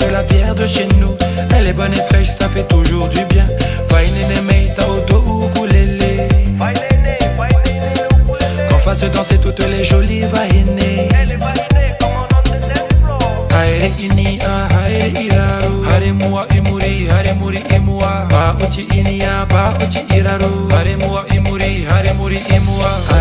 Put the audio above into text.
c'est la bière de chez nous. Elle est bonne et fraîche, ça fait toujours du bien. Vainene mei Tatou ukulélé. Qu'on fasse danser toutes les jolies vahinées. Haere inia, haere iraru. Hare mua imuri, hare muri imua. Ba uchi inia, ba uchi iraru. Hare mua imuri, hare muri imua.